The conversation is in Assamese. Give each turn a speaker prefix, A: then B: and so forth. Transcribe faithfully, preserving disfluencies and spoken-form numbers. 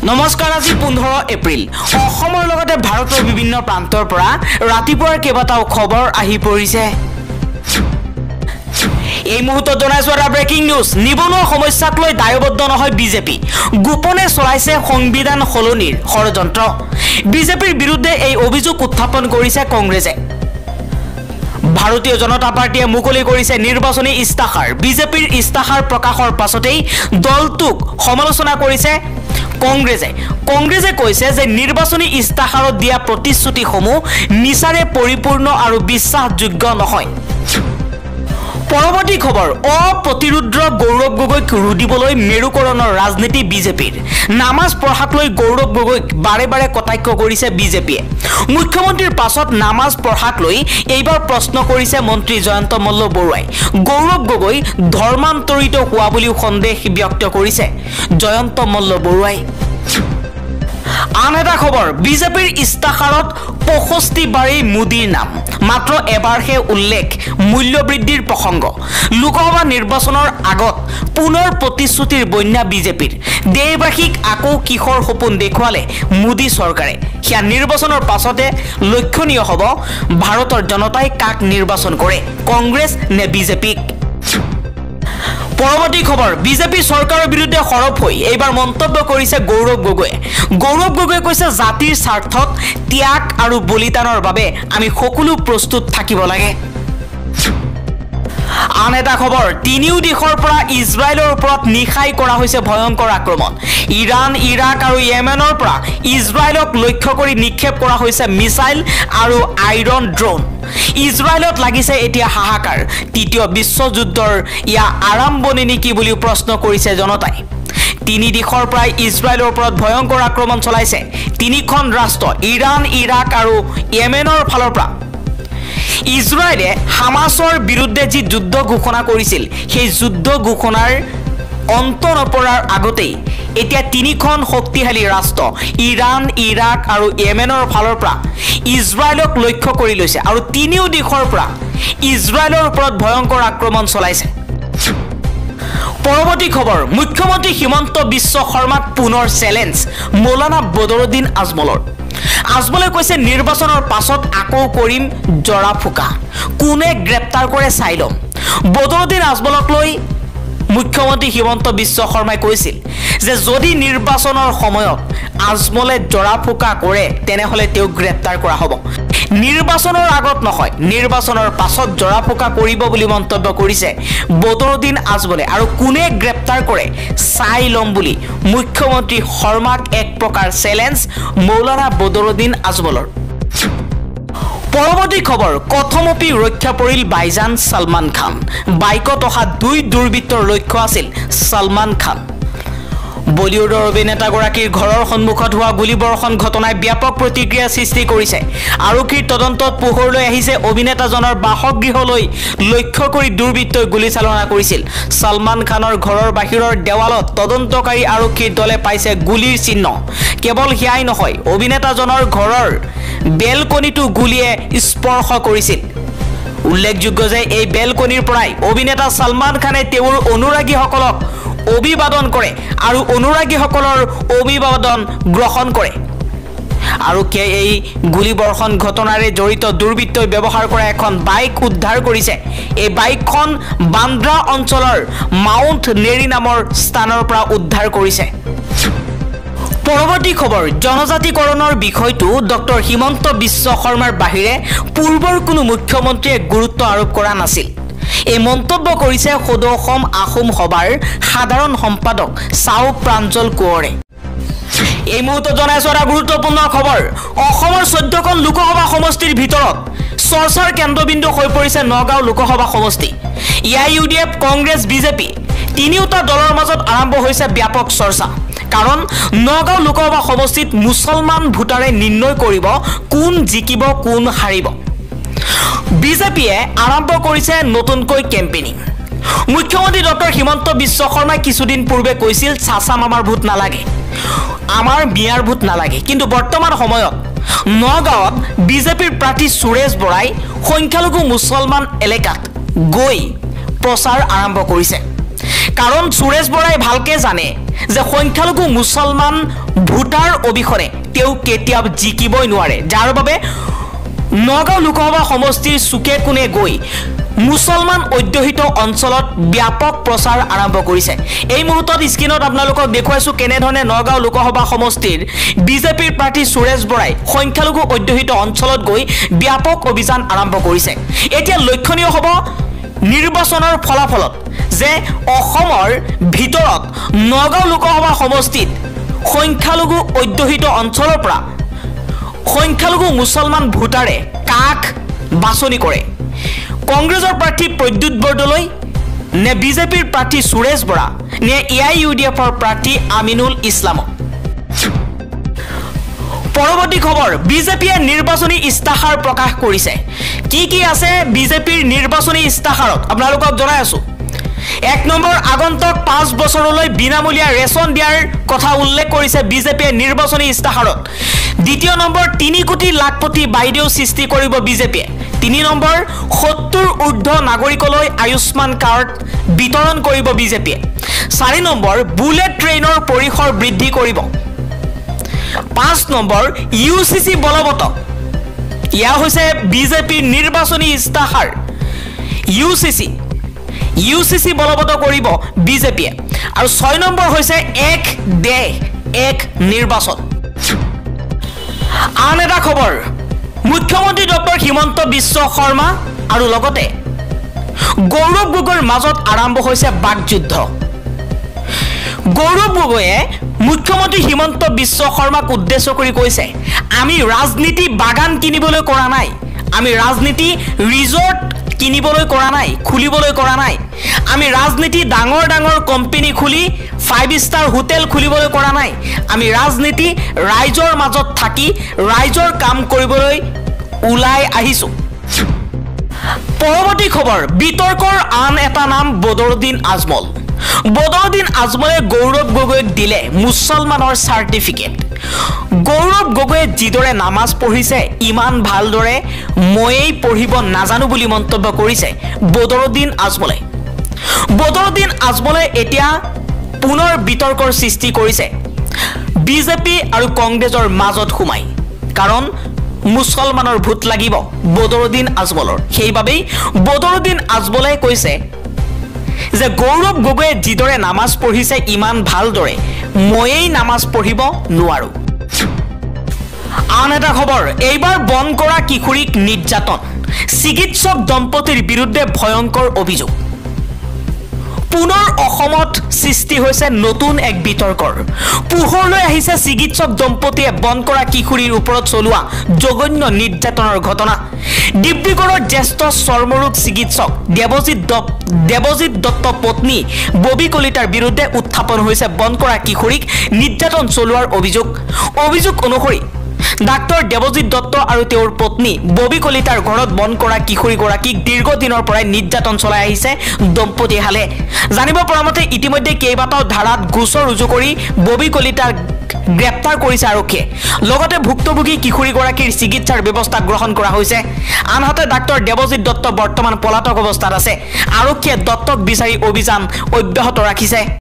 A: নমস্কাৰ আজি পোন্ধৰ এপ্ৰিল অসমৰ লগতে ভাৰতৰ বিভিন্ন প্ৰান্তৰ পৰা ৰাতিপুৱাৰ কেইবাটাও খবৰ আহি পৰিছে এই মুহূৰ্তত জনাইছো এটা ব্ৰেকিং নিউজ নিবনুৱা সমস্যাক লৈ দায়বদ্ধ নহয় বিজেপি গোপনে চলাইছে সংবিধান সলনিৰ ষড়যন্ত্ৰ বিজেপিৰ বিৰুদ্ধে এই অভিযোগ উত্থাপন কৰিছে কংগ্ৰেছে ভাৰতীয় জনতা পাৰ্টিয়ে মুকলি কৰিছে নিৰ্বাচনী ইস্তাহাৰ বিজেপিৰ ইস্তাহাৰ প্ৰকাশৰ পাছতেই দলটোক সমালোচনা কৰিছে কংগ্ৰেছে কংগ্ৰেছে কৈছে যে নিৰ্বাচনী ইস্তাহাৰত দিয়া প্ৰতিশ্ৰুতিসমূহ মিছাৰে পৰিপূৰ্ণ আৰু বিশ্বাসযোগ্য নহয় পৰৱৰ্তী খবৰ অপ্ৰতিৰোধ গৌৰৱ গগৈক ৰুদিবলৈ মেৰুকৰণৰ ৰাজনীতি বিজেপিৰ নামাজ পঢ়াক লৈ গৌৰৱ গগৈক বাৰে বাৰে কটাক্ষ কৰিছে বিজেপিয়ে মুখ্যমন্ত্ৰীৰ পাছত নামাজ পঢ়াক লৈ এইবাৰ প্ৰশ্ন কৰিছে মন্ত্ৰী জয়ন্ত মল্ল বৰুৱাই গৌৰৱ গগৈ ধৰ্মান্তৰিত হোৱা বুলিও সন্দেহ ব্যক্ত কৰিছে জয়ন্ত মল্ল বৰুৱাই আন এটা খবৰ বিজেপিৰ ইস্তাহাৰত পঁয়ষষ্ঠি বাৰেই মোদীৰ নাম মাত্ৰ এবাৰহে উল্লেখ মূল্য বৃদ্ধিৰ প্ৰসংগ লোকসভা নিৰ্বাচনৰ আগত পুনৰ প্ৰতিশ্ৰুতিৰ বন্যা বিজেপিৰ দেশবাসীক আকৌ কিশোৰ সপোন দেখুৱালে মোদী চৰকাৰে হিয়া নিৰ্বাচনৰ পাছতে লক্ষণীয় হ'ব ভাৰতৰ জনতাই কাক নিৰ্বাচন কৰে কংগ্ৰেছ নে বিজেপিক পৰৱৰ্তী খবৰ বিজেপি চৰকাৰৰ বিৰুদ্ধে সৰব হৈ এইবাৰ মন্তব্য কৰিছে গৌৰৱ গগৈয়ে গৌৰৱ গগৈয়ে কৈছে জাতিৰ স্বাৰ্থত ত্যাগ আৰু বলিদানৰ বাবে আমি সকলো প্ৰস্তুত থাকিব লাগে আন এটা খবৰ তিনিও দিশৰ পৰা ইজৰাইলৰ ওপৰত নিশাই কৰা হৈছে ভয়ংকৰ আক্ৰমণ ইৰাণ ইৰাক আৰু ইয়েমেনৰ পৰা ইজৰাইলক লক্ষ্য কৰি নিক্ষেপ কৰা হৈছে মিছাইল আৰু আইৰন ড্ৰোন ইজৰাইলত লাগিছে এতিয়া হাহাকাৰ তৃতীয় বিশ্বযুদ্ধৰ ইয়া আৰম্ভণি নেকি বুলি প্ৰশ্ন কৰিছে জনতাই তিনি দিশৰ পৰা ইজৰাইলৰ ওপৰত ভয়ংকৰ আক্ৰমণ চলাইছে তিনিখন ৰাষ্ট্ৰ ইৰাণ ইৰাক আৰু ইয়েমেনৰ ফালৰ পৰা ইজৰাইলে হামাছৰ বিৰুদ্ধে যি যুদ্ধ ঘোষণা কৰিছিল সেই যুদ্ধ ঘোষণাৰ অন্ত নপৰাৰ আগতেই এতিয়া তিনিখন শক্তিশালী ৰাষ্ট্ৰ ইৰাণ ইৰাক আৰু ইয়েমেনৰ ফালৰ পৰা ইজৰাইলক লক্ষ্য কৰি লৈছে আৰু তিনিও দিশৰ পৰা ইজৰাইলৰ ওপৰত ভয়ংকৰ আক্ৰমণ চলাইছে পৰৱৰ্তী খবৰ মুখ্যমন্ত্ৰী হিমন্ত বিশ্ব শৰ্মাক পুনৰ চ্যালেঞ্জ মৌলানা বদৰুদ্দিন আজমলৰ আজমলে কৈছে নিৰ্বাচনৰ পাছত আকৌ কৰিম জৰা ফুকা কোনে গ্ৰেপ্তাৰ কৰে চাই লম বদৰুদ্দিন আজমলক লৈ মুখ্যমন্ত্ৰী হিমন্ত বিশ্ব শৰ্মাই কৈছিল যে যদি নিৰ্বাচনৰ সময়ত আজমলে জৰা ফুকা কৰে তেনেহলে তেওঁক গ্ৰেপ্তাৰ কৰা হ'ব নিৰ্বাচনৰ আগত নহয় নিৰ্বাচনৰ পাছত জৰা ফুকা কৰিব বুলি মন্তব্য কৰিছে বদৰুদ্দিন আজমলে আৰু কোনে গ্ৰেপ্তাৰ কৰে চাই লম বুলি মুখ্যমন্ত্ৰী শৰ্মাক এক প্ৰকাৰ চ্যালেঞ্জ মৌলানা বদৰুদ্দিন আজমলৰ পৰৱৰ্তী খবৰ কথমপি ৰক্ষা পৰিল বাইজান সলমান খান বাইকত অহা দুই দুৰ্বৃত্তৰ লক্ষ্য আছিল সলমান খান বলিউডৰ অভিনেতাগৰাকীৰ ঘৰৰ সন্মুখত হোৱা গুলীবৰ্ষণ ঘটনাই ব্যাপক প্ৰতিক্ৰিয়া সৃষ্টি কৰিছে আৰক্ষীৰ তদন্তত পোহৰলৈ আহিছে অভিনেতাজনৰ বাসগৃহলৈ লক্ষ্য কৰি দুৰ্বৃত্তই গুলীচালনা কৰিছিল সলমান খানৰ ঘৰৰ বাহিৰৰ দেৱালত তদন্তকাৰী আৰক্ষীৰ দলে পাইছে গুলীৰ চিহ্ন কেৱল হিয়াই নহয় অভিনেতাজনৰ ঘৰৰ বেলকনিটো গুলীয়ে স্পৰ্শ কৰিছিল উল্লেখযোগ্য যে এই বেলকনিৰ পৰাই অভিনেতা সলমান খানে তেওঁৰ অনুৰাগীসকলক অভিবাদন কৰে আৰু অনুৰাগীসকলৰ অভিবাদন গ্ৰহণ কৰে আৰু কে এই গুলীবৰ্ষণ ঘটনাৰে জড়িত দুৰ্বৃত্তই ব্যৱহাৰ কৰা এখন বাইক উদ্ধাৰ কৰিছে এই বাইকখন বান্দ্ৰা অঞ্চলৰ মাউণ্ট নেৰী নামৰ স্থানৰ পৰা উদ্ধাৰ কৰিছে পৰৱৰ্তী খবৰ জনজাতিকৰণৰ বিষয়টো ডক্টৰ হিমন্ত বিশ্ব শৰ্মাৰ বাহিৰে পূৰ্বৰ কোনো মুখ্যমন্ত্ৰীয়ে গুৰুত্ব আৰোপ কৰা নাছিল এই মন্তব্য কৰিছে সদৌ অসম আহোম সভাৰ সাধাৰণ সম্পাদক চাও প্ৰাঞ্জল কোঁৱৰে এই মুহূৰ্তত জনাইছো এটা গুৰুত্বপূৰ্ণ খবৰ অসমৰ চৈধ্যখন লোকসভা সমষ্টিৰ ভিতৰত চৰ্চাৰ কেন্দ্ৰবিন্দু হৈ পৰিছে নগাঁও লোকসভা সমষ্টি A I U D F Congress BJP তিনিওটা দলৰ মাজত আৰম্ভ হৈছে ব্যাপক চৰ্চা কাৰণ নগাঁও লোকসভা সমষ্টিত মুছলমান ভোটাৰে নিৰ্ণয় কৰিব কোন জিকিব কোন হাৰিব বিজেপিয়ে আৰম্ভ কৰিছে নতুনকৈ কেম্পেইনিং মুখ্যমন্ত্ৰী ডক্টৰ হিমন্ত বিশ্ব শৰ্মাই কিছুদিন পূৰ্বে কৈছিল চাচা মামাৰ ভোট নালাগে আমাৰ বিয়াৰ ভোট নালাগে কিন্তু বৰ্তমান সময়ত নগাঁৱত বিজেপিৰ প্ৰাৰ্থী সুৰেশ বৰাই সংখ্যালঘু মুছলমান এলেকাত গৈ প্ৰচাৰ আৰম্ভ কৰিছে কাৰণ সুৰেশ বৰাই ভালকে জানে যে সংখ্যালঘু মুছলমান ভোটাৰ অবিহনে তেও কেতিয়াও জিকিবই নোৱাৰে যাৰ বাবে নগাঁও লোকসভা সমষ্টিৰ সুকে কোনে গৈ মুছলমান অধ্যুষিত অঞ্চলত ব্যাপক প্ৰচাৰ আৰম্ভ কৰিছে এই মুহূৰ্তত স্ক্ৰিনত আপোনালোকক দেখুৱাইছো কেনে ধৰণে নগাঁও লোকসভা সমষ্টিৰ বিজেপিৰ প্ৰাৰ্থী সুৰেশ বৰাই সংখ্যালঘু অধ্যুষিত অঞ্চলত গৈ ব্যাপক অভিযান আৰম্ভ কৰিছে এতিয়া লক্ষণীয় হ'ব নিৰ্বাচনৰ ফলাফলত যে অসমৰ ভিতৰত নগাঁও লোকসভা সমষ্টিত সংখ্যালঘু অধ্যুষিত অঞ্চলৰ পৰা সংখ্যালঘু মুছলমান ভোটাৰে কাক বাছনি কৰে কংগ্ৰেছৰ প্ৰাৰ্থী প্ৰদ্যুৎ বৰদলৈ নে বিজেপিৰ প্ৰাৰ্থী সুৰেশ বৰা নে এ আই ইউ ডি এফৰ প্ৰাৰ্থী আমিনুল ইছলাম পৰৱৰ্তী খবৰ বিজেপিয়ে নিৰ্বাচনী ইস্তাহাৰ প্ৰকাশ কৰিছে কি কি আছে বিজেপিৰ নিৰ্বাচনী ইস্তাহাৰত আপোনালোকক জনাই আছো এক নম্বৰ আগন্তুক পাঁচ বছৰলৈ বিনামূলীয়া ৰেচন দিয়াৰ কথা উল্লেখ কৰিছে বিজেপিয়ে নিৰ্বাচনী ইস্তাহাৰত দ্বিতীয় নম্বৰ তিনি কোটি লাখপতি বাইদেউ সৃষ্টি কৰিব বিজেপিয়ে তিনি নম্বৰ সত্তৰ ঊৰ্ধ্ব নাগৰিকলৈ আয়ুষ্মান কাৰ্ড বিতৰণ কৰিব বিজেপিয়ে চাৰি নম্বৰ বুলেট ট্ৰেইনৰ পৰিসৰ বৃদ্ধি কৰিব পাঁচ নম্বৰ ইউ চি চি বলবৎ ইয়া হৈছে বিজেপিৰ নিৰ্বাচনী ইস্তাহাৰ U C C U C C বলবৎ কৰিব বিজেপিয়ে আৰু ছয় নম্বৰ হৈছে এক দেশ এক নিৰ্বাচন আন এটা খবৰ মুখ্যমন্ত্ৰী ডক্টৰ হিমন্ত বিশ্ব শৰ্মা আৰু লগতে গৌৰৱ গগৈৰ মাজত আৰম্ভ হৈছে বাকযুদ্ধ গৌৰৱ গগৈয়ে মুখ্যমন্ত্ৰী হিমন্ত বিশ্ব শৰ্মাক উদ্দেশ্য কৰি কৈছে আমি ৰাজনীতি বাগান কিনিবলৈ কৰা নাই আমি ৰাজনীতি ৰিজৰ্ট কিনিবলৈ কৰা নাই খুলিবলৈ কৰা নাই আমি ৰাজনীতি ডাঙৰ ডাঙৰ কোম্পানী খুলি ফাইভ ষ্টাৰ হোটেল খুলিবলৈ কৰা নাই আমি ৰাজনীতি ৰাইজৰ মাজত থাকি ৰাইজৰ কাম কৰিবলৈ উলাই আহিছো পৰৱৰ্তী খবৰ বিতৰ্কৰ আন এটা নাম বদৰুদ্দিন আজমল বদৰুদ্দিন আজমলে গৌৰৱ গগৈক দিলে মুছলমানৰ চাৰ্টিফিকেট গৌৰৱ গগৈয়ে যিদৰে নামাজ পঢ়িছে ইমান ভালদৰে ময়েই পঢ়িব নাজানো বুলি মন্তব্য কৰিছে বদৰুদ্দিন আজমলে বদৰুদ্দিন আজমলে এতিয়া পুনৰ বিতৰ্কৰ সৃষ্টি কৰিছে বিজেপি আৰু কংগ্ৰেছৰ মাজত সোমাই কাৰণ মুছলমানৰ ভোট লাগিব বদৰুদ্দিন আজমলৰ সেইবাবেই বদৰুদ্দিন আজমলে কৈছে যে গৌৰৱ গগৈয়ে যিদৰে নামাজ পঢ়িছে ইমান ভালদৰে ময়েই নামাজ পঢ়িব নোৱাৰো আন এটা খবৰ এইবাৰ বন কৰা কিশোৰীক নিৰ্যাতন চিকিৎসক দম্পতিৰ বিৰুদ্ধে ভয়ংকৰ অভিযোগ পুনৰ অসমত সৃষ্টি হৈছে নতুন এক বিতৰ্কৰ পোহৰলৈ আহিছে চিকিৎসক দম্পতিয়ে বন কৰা কিশোৰীৰ ওপৰত চলোৱা জঘন্য নিৰ্যাতনৰ ঘটনা ডিব্ৰুগড়ৰ জ্যেষ্ঠ চৰ্মৰোগ চিকিৎসক দেৱজিৎ দেৱজিৎ দত্ত পত্নী ববি কলিতাৰ বিৰুদ্ধে উত্থাপন হৈছে বন কৰা কিশোৰীক নিৰ্যাতন চলোৱাৰ অভিযোগ অভিযোগ অনুসৰি ডাক্তৰ দেৱজিৎ দত্ত আৰু তেওঁৰ পত্নী ববি কলিতাৰ ঘৰত বন কৰা কিশোৰীগৰাকীক দীৰ্ঘদিনৰ পৰাই নিৰ্যাতন চলাই আহিছে দম্পতীহালে জানিব পৰা মতে ইতিমধ্যে কেইবাটাও ধাৰাত গোচৰ ৰুজু কৰি ববি কলিতাক গ্ৰেপ্তাৰ কৰিছে আৰক্ষীয়ে লগতে ভুক্তভোগী কিশোৰীগৰাকীৰ চিকিৎসাৰ ব্যৱস্থা গ্ৰহণ কৰা হৈছে আনহাতে ডাক্তৰ দেৱজিৎ দত্ত বৰ্তমান পলাতক অৱস্থাত আছে আৰক্ষীয়ে দত্তক বিচাৰি অভিযান অব্যাহত ৰাখিছে